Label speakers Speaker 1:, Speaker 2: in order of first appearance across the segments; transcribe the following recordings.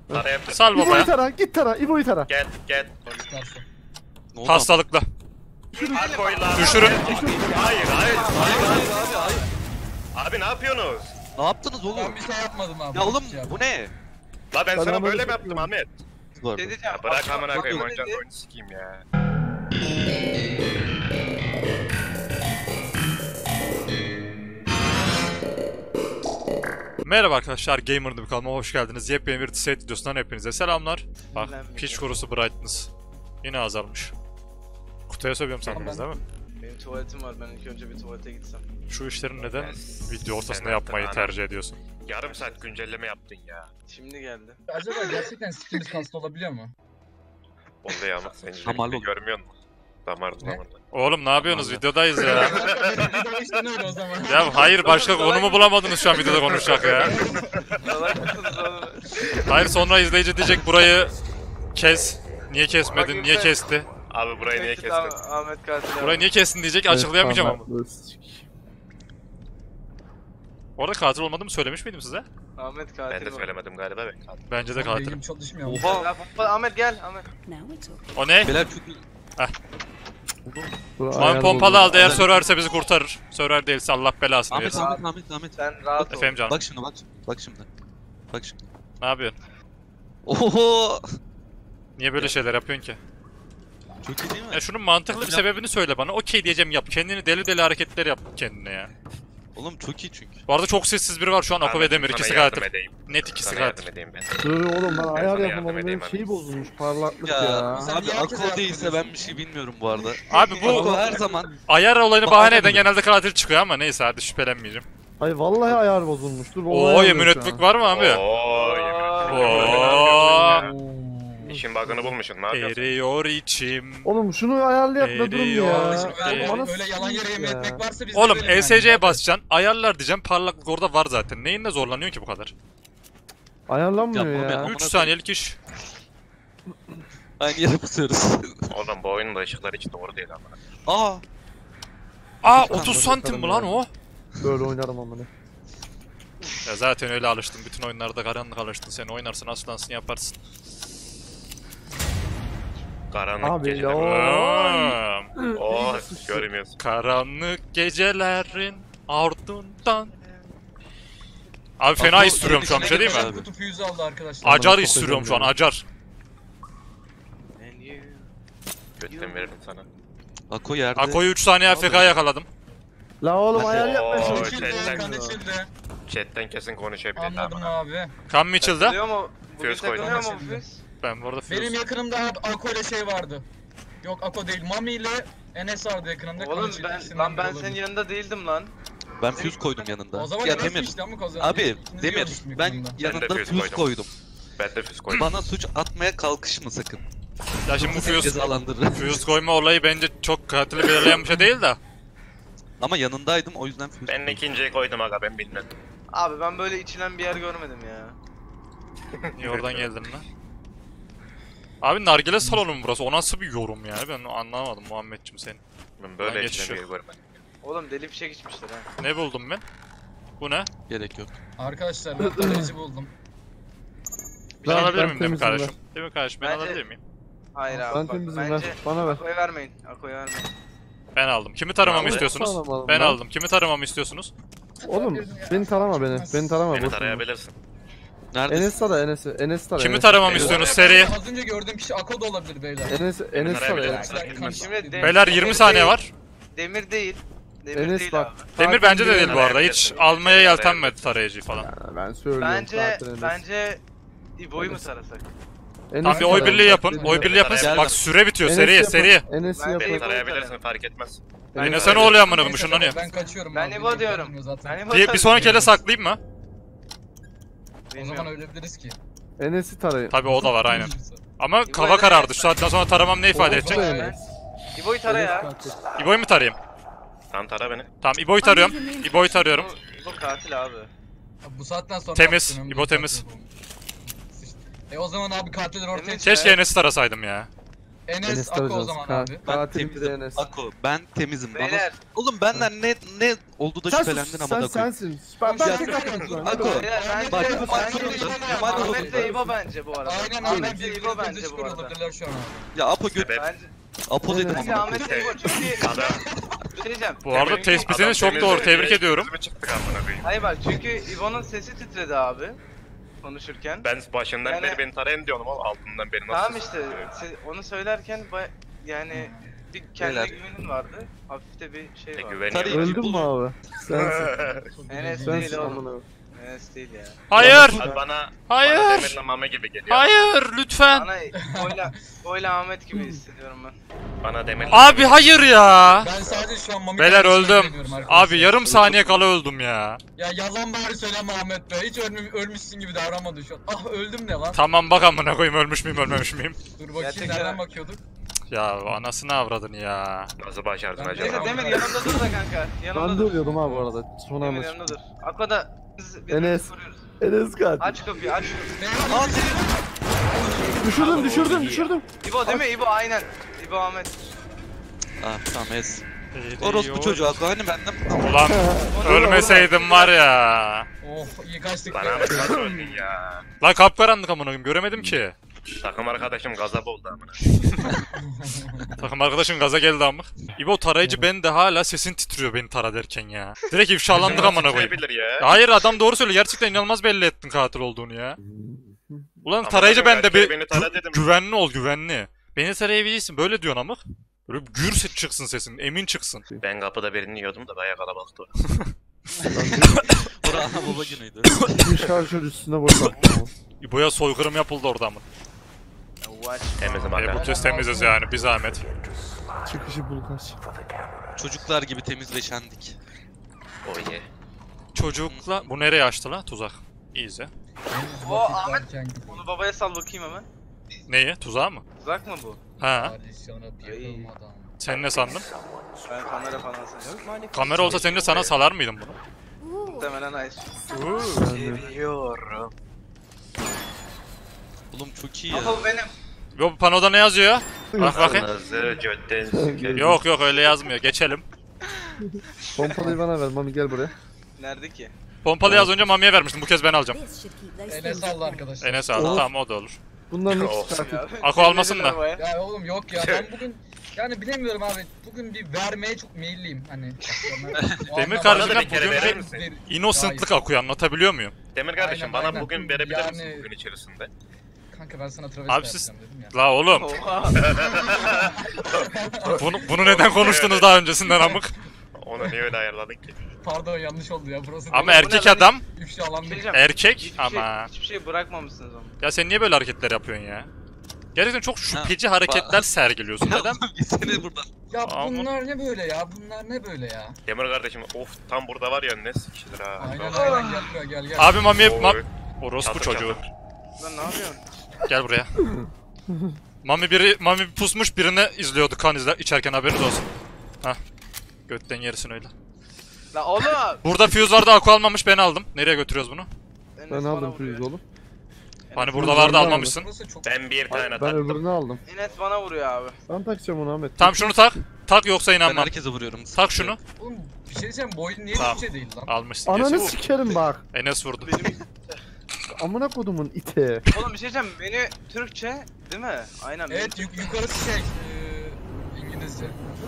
Speaker 1: Tarayabilir.
Speaker 2: Sal
Speaker 3: İbo'yu
Speaker 2: babaya.
Speaker 3: tara, git tara, İbo'yu tara.
Speaker 1: Gel gel.
Speaker 2: Hastalıklı.
Speaker 1: Arkoyla.
Speaker 2: Düşürün.
Speaker 1: Hayır. Abi ne yapıyorsunuz?
Speaker 4: Ne yaptınız oğlum?
Speaker 5: Ben bir şey yapmadım abi.
Speaker 4: Ya oğlum
Speaker 5: Hiç yapmadım.
Speaker 4: bu ne?
Speaker 1: La ben
Speaker 3: Ben
Speaker 1: sana
Speaker 3: ama
Speaker 1: böyle mi
Speaker 3: da-
Speaker 1: yaptım Ahmet?
Speaker 4: Var.
Speaker 1: Ya bırak amına koyayım oynayacağız oyunu sikeyim ya.
Speaker 2: Merhaba arkadaşlar, Gamer'ın bir kanalıma hoş geldiniz. Yepyeni bir set videosundan hepinize selamlar. Bak, piç kurusu brightness. Yine azalmış. Kutuya sövüyorum sandınız değil mi?
Speaker 6: Benim tuvaletim var. Ben ilk önce bir tuvalete gitsem.
Speaker 2: Şu işlerin neden video ortasında
Speaker 1: Sen
Speaker 2: yapmayı
Speaker 1: zaten
Speaker 2: tercih ediyorsun?
Speaker 1: Yarım saat güncelleme yaptın ya.
Speaker 6: Şimdi geldi.
Speaker 5: Acaba gerçekten sikimiz kasta olabiliyor mu?
Speaker 1: Oldu ya ama sen
Speaker 4: Hamal
Speaker 1: şimdi
Speaker 4: oldu.
Speaker 1: görmüyor musun? Damarlı.
Speaker 2: Oğlum ne yapıyorsunuz? Videodayız ya.
Speaker 5: İşte öyle o zaman.
Speaker 2: Ya hayır, başka konu mu bulamadınız şu an videoda konuşacak ya?
Speaker 6: Salak mısınız oğlum?
Speaker 2: Hayır, sonra izleyici diyecek burayı kes. Niye kesmedin? Niye kesti?
Speaker 1: Abi burayı niye kestin?
Speaker 6: Ahmet katil abi.
Speaker 2: Burayı niye kestin diyecek, açıklayamayacağım ama.
Speaker 3: ama.
Speaker 2: Orada katil olmadığımı söylemiş miydim size?
Speaker 6: Ahmet katil
Speaker 1: Ben de
Speaker 6: var.
Speaker 1: söylemedim galiba ben katil.
Speaker 2: Bence de katilim.
Speaker 5: Beynim çalışmıyor.
Speaker 4: Oha.
Speaker 6: Ya, Ahmet gel Ahmet.
Speaker 2: O ne?
Speaker 4: Beyler çok...
Speaker 2: Lan pompalı aldı, eğer Survivor'sa bizi kurtarır. Survivor değilse Allah belasını
Speaker 4: Ahmet
Speaker 2: versin.
Speaker 4: Ahmet.
Speaker 6: Sen rahat ol.
Speaker 2: Efendim canım,
Speaker 4: Bak şimdi bak şimdi. Bak şimdi.
Speaker 2: ne yapıyorsun?
Speaker 4: Oho.
Speaker 2: Niye böyle şeyler yapıyorsun ki?
Speaker 4: Çok iyi değil mi?
Speaker 2: Ya şunun mantıklı bir sebebini söyle bana. Okey diyeceğim, yap. Kendini deli deli hareketler yap kendine ya.
Speaker 4: Oğlum çok iyi çünkü.
Speaker 2: Bu arada çok sessiz biri var şu an, Ako ve Demir.
Speaker 1: Sana
Speaker 2: İkisi
Speaker 1: yardım
Speaker 2: katil.
Speaker 1: edeyim.
Speaker 2: Net ikisi
Speaker 1: Sana
Speaker 2: katil.
Speaker 1: yardım edeyim ben.
Speaker 3: Dur oğlum ben ayar
Speaker 1: sana
Speaker 3: yapamadım,
Speaker 1: yardım
Speaker 3: benim
Speaker 1: edeyim
Speaker 3: şey bozulmuş, parlaklık ya.
Speaker 4: Ya
Speaker 5: Sen
Speaker 4: abi
Speaker 5: niye herkese
Speaker 4: Ako değilse
Speaker 5: yardım
Speaker 4: ben bir şey bilmiyorum bu arada.
Speaker 2: Abi
Speaker 4: Ako
Speaker 2: bu
Speaker 4: her zaman
Speaker 2: ayar olayını
Speaker 4: Bahane
Speaker 2: bahane eden
Speaker 4: mi?
Speaker 2: genelde katil çıkıyor ama neyse, hadi şüphelenmeyeceğim.
Speaker 3: Ay vallahi ayar bozulmuş. Dur.
Speaker 2: Oo, yemin etmek var mı abi?
Speaker 1: Ooo yemin
Speaker 2: Oo.
Speaker 1: ederim. İşin bug'ını bulmuşsun, ne yapıyorsun?
Speaker 2: Eriyor içim.
Speaker 3: Oğlum şunu ayarlayak da durun
Speaker 2: Eriyor.
Speaker 3: ya.
Speaker 5: Öyle,
Speaker 3: Bana
Speaker 5: öyle yalan yere yemin
Speaker 3: ya.
Speaker 5: etmek varsa biz de
Speaker 2: Oğlum
Speaker 5: verelim
Speaker 2: ESC'ye
Speaker 5: yani.
Speaker 2: basacaksın, ayarlar diyeceğim, parlaklık orada var zaten. Neyinle zorlanıyorsun ki bu kadar?
Speaker 3: Ayarlanmıyor
Speaker 4: Yapmam
Speaker 3: ya.
Speaker 4: ya.
Speaker 2: 3 saniyelik iş.
Speaker 4: aynı yere basıyoruz.
Speaker 1: Oğlum bu oyunun da ışıkları hiç doğru değil ama.
Speaker 4: Aa.
Speaker 2: Aa, 30 santim mi lan o?
Speaker 3: Böyle oynarım amına.
Speaker 2: Ya zaten öyle alıştın. Bütün oyunlarda karanlık alıştın. Sen oynarsın, aslansın, yaparsın.
Speaker 1: Karanlık
Speaker 3: Abi
Speaker 1: geceler.
Speaker 3: ya.
Speaker 1: Oh görmüyorsun.
Speaker 2: Karanlık gecelerin ardından. Abi fena
Speaker 4: Ako,
Speaker 2: iş sürüyorum şu an, bir şey değil mi?
Speaker 4: Abi.
Speaker 5: Kutu füze aldı arkadaşlar.
Speaker 2: Acar
Speaker 3: çok
Speaker 2: iş sürüyorum şu an,
Speaker 3: önemli.
Speaker 2: acar.
Speaker 1: Götten veririm sana.
Speaker 4: Ako yerde.
Speaker 2: Ako'yu 3 saniye AFK yakaladım.
Speaker 3: La oğlum
Speaker 4: Hadi.
Speaker 3: ayar yapmaya
Speaker 1: Oo,
Speaker 3: çalışıyorum.
Speaker 5: Kandeşildi,
Speaker 1: chatten-
Speaker 5: kandeşildi.
Speaker 1: Chatten kesin konuşabilir
Speaker 5: Anladım
Speaker 1: ama.
Speaker 5: abi.
Speaker 2: Kan Mitchell'da.
Speaker 6: Takılıyor mu? Bugün
Speaker 1: Füze koydum.
Speaker 6: takılıyor mu
Speaker 5: Şimdi.
Speaker 6: Füze?
Speaker 2: Ben bu arada
Speaker 5: Benim
Speaker 2: Fuse.
Speaker 5: yakınımda Ako ile şey vardı. Yok Ako değil, Mami ile Enes vardı yakınımda.
Speaker 6: Oğlum
Speaker 5: Kandeşildi,
Speaker 6: ben
Speaker 5: ikisinden biri
Speaker 6: ben
Speaker 5: olurdu.
Speaker 6: senin yanında değildim lan.
Speaker 4: Ben füze koydum yanında.
Speaker 5: O zaman
Speaker 4: Ya
Speaker 5: Enes
Speaker 4: Demir.
Speaker 5: işte ama kazandı.
Speaker 4: Abi
Speaker 5: İkiniz
Speaker 4: Demir
Speaker 5: görmüştüm
Speaker 4: ben
Speaker 5: yakınımda.
Speaker 4: yanında
Speaker 1: füze
Speaker 4: füze
Speaker 1: koydum.
Speaker 4: koydum.
Speaker 1: Ben de füze koydum.
Speaker 4: Bana suç atmaya kalkışma sakın.
Speaker 2: Ya şimdi bu
Speaker 4: Seni
Speaker 2: Fuse,
Speaker 4: cezalandırırım.
Speaker 2: Fuse koyma olayı bence çok katili belirleyen bir şey değil de.
Speaker 4: Ama yanındaydım o yüzden füze
Speaker 1: Ben
Speaker 4: koydum.
Speaker 1: ikinciyi koydum aga, ben bilmem.
Speaker 6: Abi ben böyle içilen bir yer görmedim ya.
Speaker 2: Niye oradan geldin lan? Abi nargile salonu mu burası? O nasıl bir yorum ya? Ben anlamadım Muhammedciğim senin.
Speaker 1: Ben böyle
Speaker 2: Lan
Speaker 1: içilen bir
Speaker 2: geçiş
Speaker 1: yer görmedim.
Speaker 6: Oğlum deli fişek içmişler ha.
Speaker 2: Ne buldum ben? Bu ne?
Speaker 4: Gerek yok.
Speaker 5: Arkadaşlar ben kaleci buldum.
Speaker 2: Ben
Speaker 3: Ben-
Speaker 2: alabilir
Speaker 3: ben
Speaker 2: miyim değil mi
Speaker 3: temizim
Speaker 2: kardeşim? Değil mi kardeşim? Ben
Speaker 6: Bence-
Speaker 2: alabilir miyim?
Speaker 6: Hayır abi
Speaker 3: Ben
Speaker 6: bak,
Speaker 3: temizim ver.
Speaker 6: bence
Speaker 3: Bana ver.
Speaker 6: Ako'ya vermeyin. Ako'ya vermeyin.
Speaker 2: Ben aldım. Kimi taramamı
Speaker 1: Abi,
Speaker 2: istiyorsunuz?
Speaker 3: alamadım
Speaker 2: Ben
Speaker 3: ben.
Speaker 2: aldım. Kimi taramamı istiyorsunuz?
Speaker 3: Oğlum beni tarama beni. Beni tarama.
Speaker 1: Beni
Speaker 3: boş ver.
Speaker 1: tarayabilirsin.
Speaker 4: Neredesin?
Speaker 3: Enes tara Enes'i. Enes tara.
Speaker 2: Kimi
Speaker 3: Enes.
Speaker 2: taramamı
Speaker 1: Enes.
Speaker 2: istiyorsunuz seri?
Speaker 5: Az önce gördüğüm kişi Ako da olabilir beyler.
Speaker 3: Enes tara.
Speaker 1: tarayabilirim.
Speaker 3: Enes.
Speaker 6: Şimdi
Speaker 2: Beyler 20 saniye var.
Speaker 6: Demir değil. Demir
Speaker 3: Enes
Speaker 6: değil
Speaker 3: bak.
Speaker 6: abi.
Speaker 2: Demir bence de değil bu arada. Hiç
Speaker 1: Tarayabilirsin.
Speaker 2: almaya yeltenmedi tarayıcı falan.
Speaker 3: Ben söylüyorum.
Speaker 6: Bence
Speaker 3: zaten Enes.
Speaker 6: bence İbo'yu mu tarasak?
Speaker 3: Enes
Speaker 2: Tamam bir oy
Speaker 3: tara.
Speaker 2: birliği yapın. Oy birliği yapın.
Speaker 1: Geldim.
Speaker 2: Bak süre bitiyor.
Speaker 3: Enes
Speaker 2: Seri
Speaker 3: yapın.
Speaker 2: seri.
Speaker 3: Enes'i
Speaker 6: Ben-
Speaker 3: yapın.
Speaker 1: Beni tarayabilirsin, fark etmez.
Speaker 2: Yine sen oluyor amına koyayım,
Speaker 5: Neyse,
Speaker 2: ışınlanıyor.
Speaker 5: Ben kaçıyorum
Speaker 6: Ben
Speaker 5: abi,
Speaker 6: İbo
Speaker 5: beni
Speaker 6: diyorum.
Speaker 5: tanımıyor zaten.
Speaker 6: Ben İbo
Speaker 2: Bir
Speaker 6: tarıyorum.
Speaker 2: sonraki ele saklayayım mı?
Speaker 5: O zaman
Speaker 6: Bilmiyorum.
Speaker 5: ölebiliriz ki.
Speaker 3: Enes'i tarayın.
Speaker 2: Tabii o da var aynen. Ama hava karardı. Şu saatten sonra taramam ne ifade edecek?
Speaker 3: Enes.
Speaker 6: İbo'yu tara ya.
Speaker 3: katil.
Speaker 2: İbo'yu mu tarayayım?
Speaker 1: Tamam tara beni.
Speaker 2: Tamam İbo'yu tarıyorum. İbo'yu tarıyorum.
Speaker 6: İbo katil abi.
Speaker 5: Bu saatten sonra
Speaker 2: Temiz,
Speaker 5: yaptığım
Speaker 2: İbo
Speaker 5: bir
Speaker 2: temiz.
Speaker 5: katil bu. O zaman abi katiller ortaya
Speaker 6: Temiz.
Speaker 5: çıkar.
Speaker 2: Keşke Enes'i tarasaydım ya.
Speaker 5: Enes Ako o zaman abi.
Speaker 4: Ben
Speaker 3: Katil bir de
Speaker 4: temizim.
Speaker 3: Enes.
Speaker 4: Ako ben temizim. Bana...
Speaker 6: Beyler.
Speaker 4: Oğlum benden ne oldu da şüphelendin ama da koy.
Speaker 3: Sensin. Ben
Speaker 4: Ya-
Speaker 3: tek atıyorum.
Speaker 4: Ako.
Speaker 6: Beyler bence
Speaker 4: Bak,
Speaker 6: Ahmet de İbo bence bu arada.
Speaker 5: Aynen
Speaker 6: Ahmet de İbo
Speaker 5: birbirine
Speaker 6: bence
Speaker 5: düşkün
Speaker 6: bu arada.
Speaker 5: olabilirler şu an abi.
Speaker 4: Ya Apo göt.
Speaker 1: Sebep.
Speaker 6: Bence,
Speaker 4: Apo dedim
Speaker 6: bence
Speaker 4: ama.
Speaker 6: Ahmet de İbo çünkü
Speaker 1: Adam.
Speaker 6: bir şey diyeceğim.
Speaker 2: Bu arada
Speaker 1: Adam
Speaker 2: tespitiniz çok
Speaker 1: temizledi
Speaker 2: doğru. Tebrik
Speaker 1: diye
Speaker 2: ediyorum.
Speaker 1: sözümü çıktık amına koyayım.
Speaker 6: Hayır bak çünkü İbo'nun sesi titredi abi. Konuşurken.
Speaker 1: Ben başından
Speaker 6: Yani-
Speaker 1: beri beni tarayın diyorum ama altından beri nasıl...
Speaker 6: Tamam işte onu söylerken yani bir kendine
Speaker 4: Beyler.
Speaker 6: güvenin vardı. Hafif de bir şey vardı.
Speaker 1: Güveniyorum.
Speaker 4: Tarayın.
Speaker 3: Öldün mü abi? Sensin.
Speaker 6: Enes değil
Speaker 3: Sensin
Speaker 6: oğlum.
Speaker 3: amına.
Speaker 6: Enes değil ya.
Speaker 2: Hayır.
Speaker 1: Bana, bana
Speaker 2: Hayır.
Speaker 1: Demir'le Mame gibi geliyor.
Speaker 2: Hayır lütfen.
Speaker 6: Bana oyla Ahmet gibi hissediyorum ben.
Speaker 1: Bana Demir'le
Speaker 2: Abi hayır ya.
Speaker 5: Ben sadece şu an Mami
Speaker 2: Beyler
Speaker 5: kardeşime
Speaker 2: öldüm.
Speaker 5: güveniyorum arkadaşlar.
Speaker 2: Abi yarım saniye kala öldüm ya.
Speaker 5: Ya yalan bari söyleme Ahmet be. Hiç ölmüşsün gibi davranmadın şu an. Ah öldüm de lan.
Speaker 2: Tamam bak amına koyayım ölmüş müyüm ölmemiş miyim?
Speaker 5: Dur bakayım
Speaker 6: Gerçekten-
Speaker 5: nereden bakıyorduk?
Speaker 2: Ya anasını avradın ya.
Speaker 1: Nasıl başardın
Speaker 5: Ben-
Speaker 1: acaba?
Speaker 6: Neyse Demir yanımda dur da kanka. Yanımda
Speaker 3: Ben de
Speaker 6: dur.
Speaker 3: ölüyordum abi bu arada. Son
Speaker 6: Demir
Speaker 3: anda.
Speaker 6: yanımda dur. Aqua da biz
Speaker 3: Enes.
Speaker 6: birbirimizi koruyoruz.
Speaker 3: Enes katil.
Speaker 6: Aç kapıyı aç.
Speaker 5: Aa
Speaker 3: Düşürdüm.
Speaker 6: İbo değil mi? İbo aynen. İbo Ahmet.
Speaker 4: Ah tamam ez. Orospu çocuğu Ako hani benden.
Speaker 2: Ulan ölmeseydim var ya.
Speaker 5: Oh iyi kaçtık
Speaker 1: Bana
Speaker 5: be.
Speaker 1: Ahmet nasıl öldün ya?
Speaker 2: Lan kapkaranlık amına koyayım göremedim ki.
Speaker 1: Takım arkadaşım gazap oldu amına.
Speaker 2: Takım arkadaşım gaza geldi amık. İbo tarayıcı ben de hala sesin titriyor beni tara derken ya. Direkt ifşalandık amına koyayım.
Speaker 1: Bilir ya.
Speaker 2: Hayır adam doğru söylüyor gerçekten inanılmaz belli ettin katil olduğunu ya. Ulan
Speaker 1: Ama
Speaker 2: tarayıcı
Speaker 1: ben
Speaker 2: bende
Speaker 1: gerçeği
Speaker 2: bir
Speaker 1: beni tara dedim.
Speaker 2: güvenli ol güvenli. Beni tarayabilirsin böyle diyorsun amık. Böyle bir gür çıksın sesin emin çıksın.
Speaker 1: Ben kapıda birini yiyordum da bayağı kalabalıktı.
Speaker 4: Bura ana baba günüydü.
Speaker 3: Bir şarjör üstüne boşalttım.
Speaker 2: İbo'ya soykırım yapıldı orada amık.
Speaker 6: Watch.
Speaker 1: Temizim
Speaker 2: Bu
Speaker 1: aga.
Speaker 2: kez temiziz yani bir zahmet.
Speaker 3: Çıkışı bul kaç.
Speaker 4: Çocuklar gibi temizleşendik.
Speaker 1: Oh yeah.
Speaker 2: Çocukla bu nereye açtı la tuzak? İyice.
Speaker 6: O Ahmet. Onu babaya sal bakayım hemen.
Speaker 2: Neyi tuzağı mı?
Speaker 6: Uzak mı bu?
Speaker 2: Ha
Speaker 5: Tradisyonu yıkılmadan.
Speaker 2: sen ne sandın?
Speaker 6: Ben kamera falan sanıyorum.
Speaker 2: Kamera olsa sence sana salar mıydım bunu?
Speaker 6: Muhtemelen hayır. Seviyorum.
Speaker 4: Oğlum çok iyi ya.
Speaker 6: Apple benim.
Speaker 2: Yo bu panoda ne yazıyor? Bak bakayım.
Speaker 1: Kırmızı götten siker.
Speaker 2: Yok öyle yazmıyor geçelim.
Speaker 3: Pompalıyı bana ver Mami gel buraya.
Speaker 6: Nerede ki?
Speaker 2: Pompalı az önce Mami'ye vermiştim bu kez ben alacağım.
Speaker 5: Enes aldı arkadaşlar.
Speaker 2: Enes aldı tamam o da olur.
Speaker 3: Bunların
Speaker 1: Olsun
Speaker 3: ikisi katil.
Speaker 6: Ya,
Speaker 2: Ako almasın da.
Speaker 6: babaya.
Speaker 5: Ya oğlum yok ya ben bugün yani bilemiyorum abi. Bugün bir vermeye çok meyilliyim hani.
Speaker 2: Demir
Speaker 1: Bana
Speaker 2: kardeşim
Speaker 1: da bir kere
Speaker 2: bugün
Speaker 1: verir
Speaker 2: bir
Speaker 1: misin?
Speaker 2: innocentlık akıyor anlatabiliyor muyum?
Speaker 1: Demir kardeşim
Speaker 5: Aynen,
Speaker 1: bana
Speaker 5: aynen.
Speaker 1: bugün verebilir misin
Speaker 5: Yani-
Speaker 1: bugün içerisinde?
Speaker 5: Kanka ben sana travesti
Speaker 2: Abi siz-
Speaker 5: yapacağım dedim ya.
Speaker 2: La oğlum
Speaker 6: Oha.
Speaker 2: bunu neden konuştunuz daha öncesinden amık?
Speaker 1: Onu niye öyle ayarladın ki?
Speaker 5: Pardon yanlış oldu ya burası.
Speaker 2: Ama
Speaker 5: değil.
Speaker 2: erkek
Speaker 6: lan?
Speaker 2: adam
Speaker 5: Üfle alan bir.
Speaker 6: Diyeceğim,
Speaker 2: erkek
Speaker 6: hiçbir
Speaker 2: ama.
Speaker 6: hiçbir şey bırakmamışsınız onu.
Speaker 2: Ya sen niye böyle hareketler yapıyorsun ya? Gerçekten çok şüpheci
Speaker 4: Ha,
Speaker 2: hareketler sergiliyorsun. Neden?
Speaker 4: Gitsene buradan.
Speaker 5: Ya
Speaker 2: Ama-
Speaker 5: bunlar ne böyle ya? Bunlar ne böyle ya?
Speaker 1: Demir kardeşim of tam burada var ya ne sikişidir ha.
Speaker 5: Aynen
Speaker 1: Tamam.
Speaker 5: aynen gel buraya gel gel.
Speaker 2: Abi Mami'ye
Speaker 1: Oy.
Speaker 2: orospu
Speaker 1: Çatır
Speaker 2: çocuğu.
Speaker 1: çatır.
Speaker 6: Lan ne yapıyorsun?
Speaker 2: Gel buraya. Mami pusmuş birini izliyordu kan içerken haberiniz olsun. Hah. Götten yerisin öyle.
Speaker 6: La oğlum.
Speaker 2: Burada fuse vardı Aku almamış ben aldım. Nereye götürüyoruz bunu?
Speaker 6: Enes
Speaker 3: Ben
Speaker 6: bana
Speaker 3: aldım
Speaker 6: vuruyor.
Speaker 3: füze oğlum.
Speaker 2: Hani
Speaker 6: Enes
Speaker 2: burada
Speaker 6: bana
Speaker 2: vardı
Speaker 3: ben
Speaker 2: almamışsın.
Speaker 5: Burası çok
Speaker 1: Ben bir tane
Speaker 3: Ben
Speaker 1: taktım.
Speaker 3: öbürünü aldım.
Speaker 6: Enes bana vuruyor abi.
Speaker 3: Ben takacağım onu Ahmet.
Speaker 2: Tamam şunu tak. Tak yoksa
Speaker 4: Ben
Speaker 2: inanmam.
Speaker 4: herkese vuruyorum.
Speaker 2: Tak şunu.
Speaker 5: Oğlum bir şey diyeceğim bu oyun niye
Speaker 2: Tamam.
Speaker 5: Türkçe değil lan?
Speaker 2: Almışsın.
Speaker 3: Ananı
Speaker 2: Geç.
Speaker 3: sikerim bak.
Speaker 2: Enes vurdu.
Speaker 6: Benim
Speaker 3: Amına kodumun ite.
Speaker 6: oğlum bir şey diyeceğim. Beni Türkçe değil mi? Aynen.
Speaker 5: Evet
Speaker 6: benim
Speaker 5: yukarısı şey İngilizce.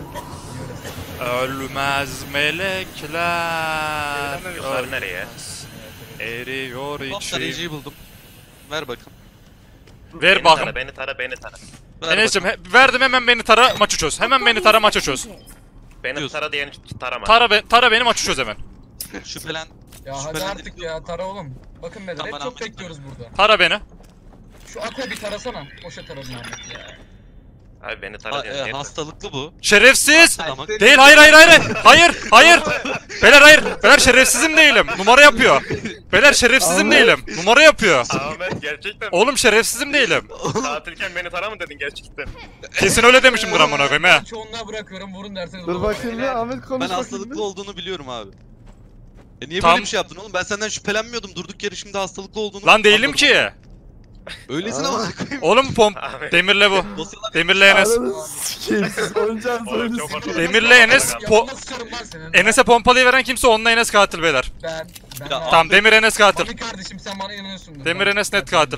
Speaker 2: Ölmez melekler.
Speaker 1: Yoksa nereye?
Speaker 2: Eriyor
Speaker 4: Top
Speaker 2: içi.
Speaker 4: tarayıcıyı buldum. Ver bakın.
Speaker 2: Ver
Speaker 1: Beni
Speaker 2: bakın.
Speaker 1: tara, beni tara, beni tara.
Speaker 4: Ver
Speaker 2: Enes'cim
Speaker 4: bakın.
Speaker 2: verdim hemen beni tara maçı çöz. Hemen beni tara maçı çöz.
Speaker 1: Beni
Speaker 4: Diyorsun.
Speaker 1: tara diyen tarama.
Speaker 2: Tara beni maçı çöz hemen.
Speaker 4: Şüphelen.
Speaker 5: Ya hadi
Speaker 4: Şüphelendim.
Speaker 5: artık ya tara oğlum. Bakın beyler
Speaker 4: Tamam,
Speaker 5: hep çok
Speaker 4: Ahmet.
Speaker 5: bekliyoruz burada.
Speaker 2: Tara beni.
Speaker 5: Şu Aqua bir tarasana. Boşa taradın Ahmet ya.
Speaker 1: Abi beni tara diyen niye
Speaker 4: Hastalıklı bu.
Speaker 2: Şerefsiz.
Speaker 4: Tamam.
Speaker 2: Değil hayır. Hayır. Beyler hayır. Beyler şerefsizim değilim. Numara yapıyor. Beyler şerefsizim
Speaker 3: Ahmet.
Speaker 2: değilim. Numara yapıyor.
Speaker 1: Ahmet gerçekten
Speaker 2: Oğlum şerefsizim değilim.
Speaker 1: tatilken beni tara mı dedin gerçekten?
Speaker 2: Kesin öyle demişimdir amına koyayım he.
Speaker 5: Ben çoğunluğa bırakıyorum vurun derseniz.
Speaker 3: Dur
Speaker 5: vurun.
Speaker 3: bakayım bir Ahmet konuş
Speaker 4: Ben
Speaker 3: bakayım.
Speaker 4: hastalıklı olduğunu biliyorum abi. Niye
Speaker 2: Tam-
Speaker 4: böyle bir şey yaptın oğlum? Ben senden şüphelenmiyordum. Durduk yere şimdi hastalıklı olduğunu.
Speaker 2: Lan değilim
Speaker 4: anladım.
Speaker 2: ki.
Speaker 4: Öylesin
Speaker 3: Aa.
Speaker 4: ama koyayım.
Speaker 2: Oğlum
Speaker 1: Abi.
Speaker 2: Demirle bu.
Speaker 4: Dosyalar
Speaker 2: Demirle Enes.
Speaker 3: Ananı sikeyim siz oyuncağınız
Speaker 1: Oğlum
Speaker 3: oyunu
Speaker 1: çok
Speaker 3: sikeyim.
Speaker 1: ortada.
Speaker 2: Demirle Enes
Speaker 5: Yapma sıçarım lan senin.
Speaker 2: Enes'e pompalıyı veren kimse onunla Enes katil beyler.
Speaker 5: Ben
Speaker 4: Ya,
Speaker 5: verdim.
Speaker 2: Tamam Demir Enes katil.
Speaker 5: Mami kardeşim sen bana inanıyorsun.
Speaker 2: Demir Enes net katil.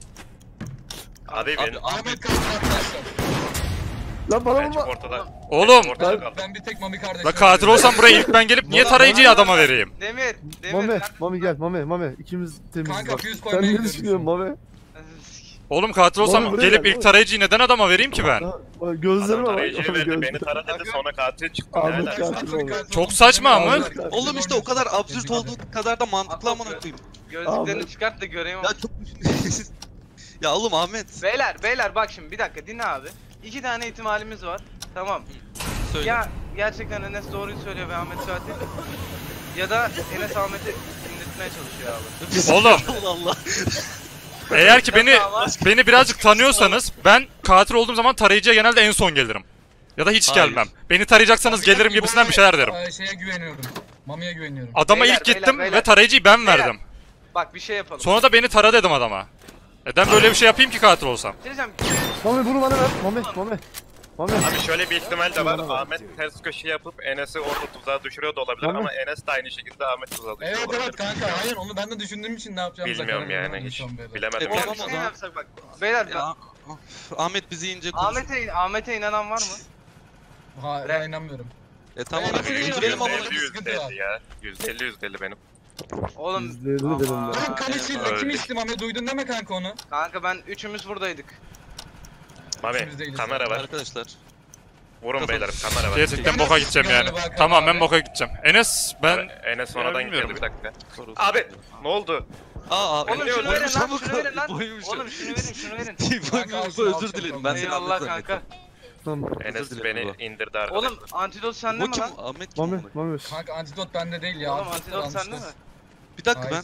Speaker 1: Abi ben
Speaker 5: Ahmet kardeşim arkadaşlar.
Speaker 3: Lan bana
Speaker 1: ben çok
Speaker 3: vurma.
Speaker 1: ortada.
Speaker 2: Oğlum.
Speaker 1: Ortada kaldım.
Speaker 5: Ben bir tek Mami kardeşim.
Speaker 2: La katil olsam buraya ilk ben gelip niye tarayıcıyı adama vereyim?
Speaker 6: Demir.
Speaker 3: Mami, Mami gel, Mami. İkimiz temiziz
Speaker 5: Kanka,
Speaker 3: bak.
Speaker 5: fuse
Speaker 3: Sen
Speaker 5: koymaya
Speaker 3: ne
Speaker 5: gidiyorum
Speaker 3: düşünüyorsun
Speaker 5: şimdi.
Speaker 3: Mami?
Speaker 2: Oğlum katil olsam
Speaker 3: Oğlum buraya
Speaker 2: gelip
Speaker 3: gel,
Speaker 2: ilk tarayıcıyı neden adama vereyim ki ben?
Speaker 3: Ha, gözlerime
Speaker 1: Adam
Speaker 3: bak.
Speaker 1: tarayıcıyı
Speaker 3: Mami,
Speaker 1: verdi, beni
Speaker 3: gözlerime.
Speaker 1: tara dedi sonra katil çıktı. Ne
Speaker 3: Ahmet
Speaker 1: alaka?
Speaker 3: katil oldu.
Speaker 2: Çok saçma ama.
Speaker 4: Oğlum işte o kadar absürt olduğu kadar da mantıklı amına koyayım.
Speaker 6: Gözlüklerini
Speaker 3: Abi.
Speaker 6: çıkart da göreyim.
Speaker 4: Ya çok düşünüyorsunuz. Ya oğlum Ahmet.
Speaker 6: Beyler bak şimdi bir dakika dinle abi. 2 tane ihtimalimiz var. Tamam.
Speaker 4: Söyle.
Speaker 6: Ya gerçekten Enes doğruyu söylüyor ve Ahmet katil. Ya da Enes Ahmet'i indirtmeye çalışıyor abi.
Speaker 2: Oğlum
Speaker 4: Allah Allah.
Speaker 2: eğer ki beni birazcık tanıyorsanız ben katil olduğum zaman tarayıcıya genelde en son gelirim. Ya da hiç
Speaker 4: Hayır.
Speaker 2: gelmem. Beni tarayacaksanız gelirim gibisinden bir şeyler derim.
Speaker 5: Şeye güveniyorum. Mami'ye güveniyorum.
Speaker 2: Adama
Speaker 6: Beyler,
Speaker 2: ilk gittim
Speaker 6: beyler.
Speaker 2: ve tarayıcıyı ben
Speaker 6: Beyler.
Speaker 2: verdim.
Speaker 6: Bak bir şey yapalım.
Speaker 2: Sonra da beni tara dedim adama. Neden böyle bir şey yapayım ki katil olsam?
Speaker 6: Diyeceğim
Speaker 3: Mami bunu bana ver. Mami.
Speaker 1: Abi şöyle bir ihtimal de var.
Speaker 3: Bana bak.
Speaker 1: Ahmet ters köşe yapıp Enes'i orada tuzağa düşürüyor da olabilir
Speaker 3: Tamam.
Speaker 1: ama Enes de aynı şekilde Ahmet tuzağa düşürüyor
Speaker 5: Evet
Speaker 1: olabilir.
Speaker 5: evet kanka hayır onu ben de düşündüğüm için ne yapacağımıza
Speaker 1: Bilmiyorum
Speaker 5: karar
Speaker 1: yani
Speaker 5: veremedim
Speaker 1: hiç
Speaker 5: şu an beyler.
Speaker 1: bilemedim.
Speaker 4: Tamam,
Speaker 1: yani.
Speaker 4: o
Speaker 6: şey
Speaker 4: zaman.
Speaker 6: yapsak bak. Beyler
Speaker 4: Ya, Ahmet bizi ince konuş.
Speaker 6: Ahmet'e inanan var mı?
Speaker 5: Hayır ben inanmıyorum.
Speaker 4: Tamam
Speaker 5: Ben
Speaker 4: hadi
Speaker 5: de
Speaker 4: öldürelim ama.
Speaker 1: %50 ya. %50 benim.
Speaker 6: Oğlum
Speaker 3: İzleyelim dedim ben.
Speaker 5: Ben kaleciyle kim
Speaker 1: öldük.
Speaker 5: içtim Mami duydun değil mi kanka onu?
Speaker 6: kanka ben üçümüz buradaydık.
Speaker 1: Mami
Speaker 5: İkimiz değiliz.
Speaker 1: kamera var.
Speaker 4: Arkadaşlar.
Speaker 1: Vurun beyler kamera var.
Speaker 2: Gerçekten boka gideceğim yani. Tamamen boka gideceğim. Enes ben...
Speaker 1: Abi, Enes sonradan
Speaker 2: bilmiyorum.
Speaker 1: geldi bir dakika. Abi ne oldu?
Speaker 4: Aa
Speaker 6: Oğlum
Speaker 1: Biliyorum,
Speaker 6: şunu verin lan,
Speaker 4: çabuk
Speaker 6: şunu verin lan.
Speaker 4: boymuş.
Speaker 6: Oğlum şunu verin.
Speaker 4: Özür dilerim ben seni
Speaker 6: Eyvallah
Speaker 4: anladım.
Speaker 6: kanka.
Speaker 3: Tamam.
Speaker 1: Enes
Speaker 4: dilerim
Speaker 1: beni
Speaker 4: baba.
Speaker 1: indirdi arkadaşlar.
Speaker 6: Oğlum antidot sende
Speaker 4: Bu
Speaker 6: mi
Speaker 4: kim?
Speaker 6: lan?
Speaker 4: Ahmet kim? amına?
Speaker 3: Mami.
Speaker 5: Kanka antidot bende değil ya.
Speaker 6: Oğlum antidot sende mi?
Speaker 4: Bir dakika
Speaker 5: Hayır.
Speaker 4: ben.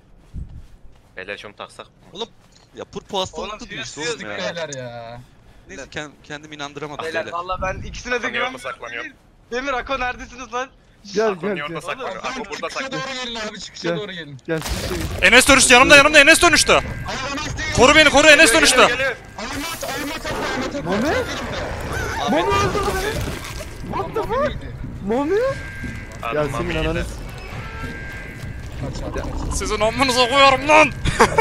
Speaker 1: Beyler şunu taksak mı?
Speaker 4: Ya purpo hastalıktı
Speaker 6: Oğlum,
Speaker 4: diyorsun
Speaker 6: fuse
Speaker 4: oğlum
Speaker 6: fuse
Speaker 4: ya.
Speaker 5: Beyler ya.
Speaker 4: Neyse kendimi inandıramadım.
Speaker 6: Beyler
Speaker 4: Beyler.
Speaker 6: valla ben ikisine de
Speaker 1: Saklanıyor mu
Speaker 6: güvenmiyorum.
Speaker 1: saklanıyor?
Speaker 6: Demir Ako neredesiniz lan?
Speaker 3: Gel
Speaker 1: Saklanıyor da
Speaker 3: gel.
Speaker 1: saklanıyor.
Speaker 5: Tamam
Speaker 1: Ako burada
Speaker 5: çıkışa
Speaker 1: saklanıyor.
Speaker 5: doğru gelin abi çıkışa
Speaker 3: Gel.
Speaker 5: doğru gelin.
Speaker 3: Gel.
Speaker 2: Enes dönüştü yanımda Enes dönüştü.
Speaker 5: Ay Enes değil.
Speaker 2: Koru beni koru Enes dönüştü.
Speaker 1: Geliyor.
Speaker 5: Ahmet
Speaker 3: Mami? Mami öldü beni. What the fuck? Mami?
Speaker 1: Abi,
Speaker 3: Gel
Speaker 1: Mami
Speaker 3: senin ananı.
Speaker 1: yedi.
Speaker 2: Sizin amınıza koyarım lan.